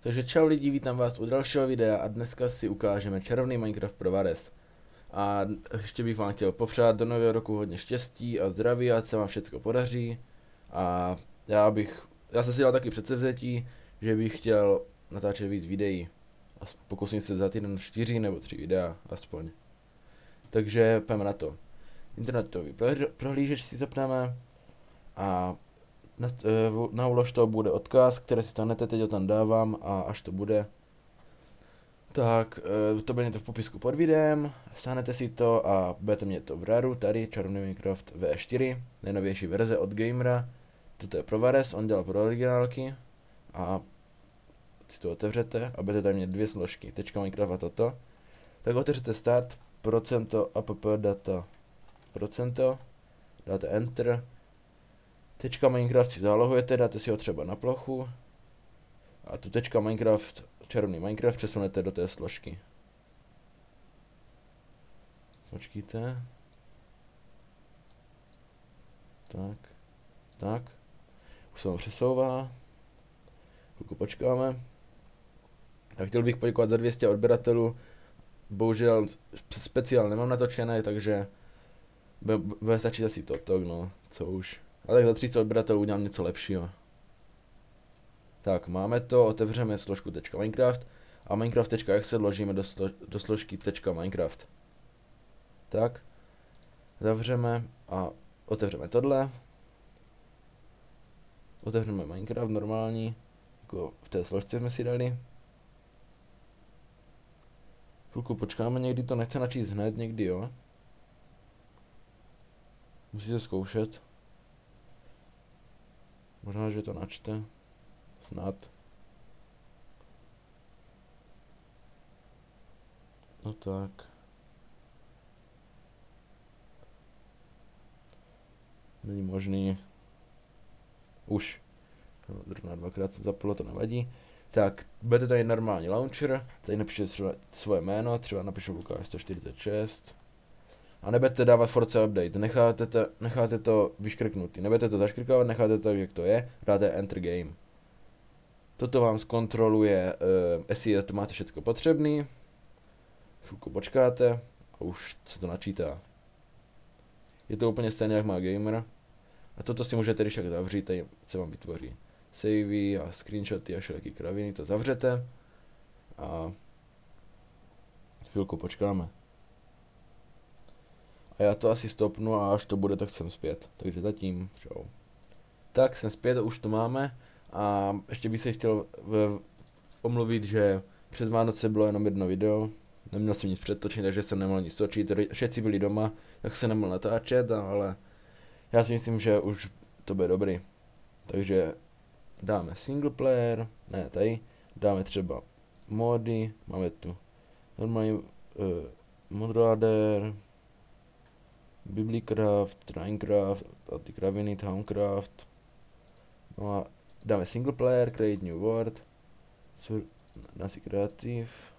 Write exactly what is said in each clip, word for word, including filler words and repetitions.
Takže čau lidi, vítám vás u dalšího videa a dneska si ukážeme čarovný Minecraft pro Vares. A ještě bych vám chtěl popřát do nového roku hodně štěstí a zdraví, ať se vám všechno podaří. A já bych, já jsem si dal taky předsevzetí, že bych chtěl natáčet víc videí. A pokusím se za týden čtyři nebo tři videa aspoň. Takže půjdeme na to. Internetový prohlížeč si zapneme a na, na ulož to bude odkaz, který si stanete, teď ho tam dávám a až to bude, tak to bude to v popisku pod videem, stáhnete si to a budete mít to v raru, tady čarovný Minecraft V E čtyři, nejnovější verze od Gamera. Toto je pro Vares, on dělal pro originálky a si to otevřete a budete tam mít dvě složky, tečka Minecraft a toto. Tak otevřete start, procento, app data, procento, dáte enter, tečka Minecraft si zálohujete, dáte si ho třeba na plochu a tu tečka Minecraft, čarovný Minecraft přesunete do té složky. Počkejte. Tak, tak. Už se vám přesouvá. Chvilku počkáme. Tak chtěl bych poděkovat za dvě stě odběratelů. Bohužel speciál nemám natočené, takže bude stačit asi toto, no, co už. Ale tak za tři sta odběratelů udělám něco lepšího. Tak, máme to, otevřeme složku .minecraft a minecraft.exe vložíme do, slo do složky .minecraft. Tak, zavřeme a otevřeme tohle. Otevřeme Minecraft normální, jako v té složce jsme si dali. Chvilku počkáme, někdy to nechce načíst hned, někdy jo. Musíte zkoušet. Možná, že to načte. Snad. No tak. Není možný. Už. Na dvakrát se zaplo, to nevadí. Tak, budete tady normální launcher, tady napíšete třeba svoje jméno, třeba napíšu Lukáš sto čtyřicet šest. A nebudete dávat Forza Update, necháte to, necháte to vyškrknutý, nebudete to zaškrkávat, necháte to, jak to je, dáte Enter Game. Toto vám zkontroluje, uh, jestli to máte všechno potřebný. Chvilku počkáte a už se to načítá. Je to úplně stejné, jak má Gamer. A toto si můžete když tak zavřít, tady se vám vytvoří savey a screenshoty a všelijaký kraviny, to zavřete. A chvilku počkáme. A já to asi stopnu a až to bude, tak jsem zpět. Takže zatím, čau. Tak jsem zpět, už to máme. A ještě bych se chtěl v, omluvit, že přes Vánoce bylo jenom jedno video. Neměl jsem nic předtočit, takže jsem nemohl nic točit. Všetci byli doma, tak se nemohl natáčet, ale já si myslím, že už to bude dobrý. Takže dáme single player, ne tady, dáme třeba mody, máme tu normální uh, moderator, Biblicraft, Minecraft, a ty kraviny, Towncraft. No a dáme single player, create new world, dá si kreativ.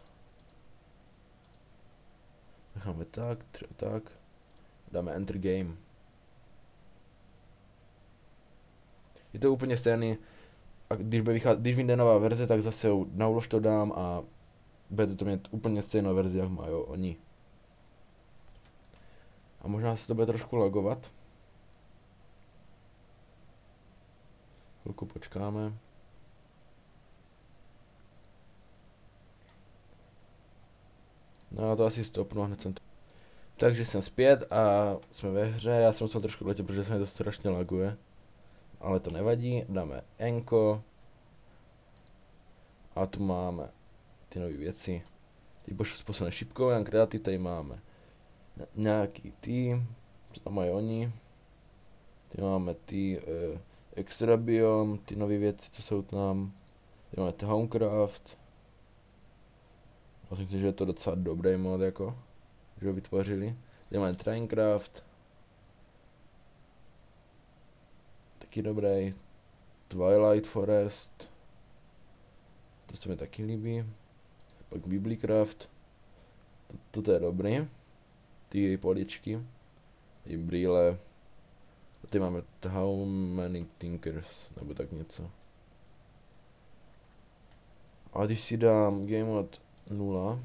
Necháme tak, třeba tak. Dáme enter game. Je to úplně stejný. A když, vychází, když vyjde nová verze, tak zase na ulož to dám a budete to mít úplně stejnou verzi, jak mají oni. A možná se to bude trošku lagovat. Chvilku počkáme. No já to asi stopnu a hned jsem to. Takže jsem zpět a jsme ve hře, já jsem musel trošku letět, protože se mi to strašně laguje. Ale to nevadí, dáme enko. A tu máme ty nové věci. Teď posune šipkou, jen kreativ, tady máme nějaký ty, co tam mají oni. Tady máme ty uh, extra biom, ty nové věci, co jsou tam. Tady máme Towncraft. Myslím si, že je to docela dobrý mod, jako, že ho vytvořili. Tady máme Trancraft. Taky dobrý. Twilight Forest. To se mi taky líbí. Pak Biblicraft. Toto je dobrý. Ty poličky. I brýle. A tady máme How Many Tinkers, nebo tak něco. A když si dám game mode nula,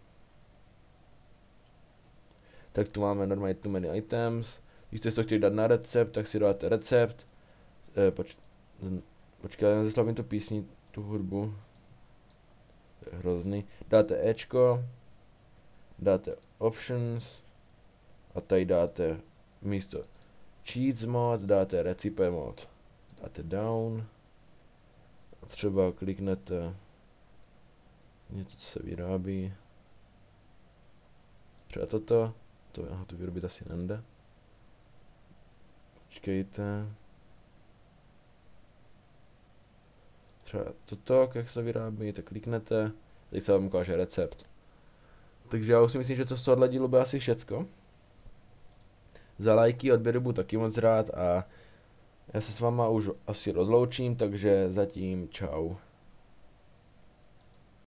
tak tu máme normálně too many items. Když jste to chtěli dát na recept, tak si dáte recept. Eh, poč počkej, já nezeslavím tu písni, tu hudbu. To je hrozný. Dáte Ečko, dáte options a tady dáte místo cheats mod, dáte recipe mod. Dáte down. A třeba kliknete něco, co se vyrábí. Třeba toto. To, aha, to vyrobit asi nejde. Počkejte. Třeba toto, jak se vyrábí, tak kliknete. Teď se vám ukáže recept. Takže já už si myslím, že to z tohohle dílu bude asi všecko. Za lajky, odběr budu taky moc rád a já se s váma už asi rozloučím, takže zatím čau.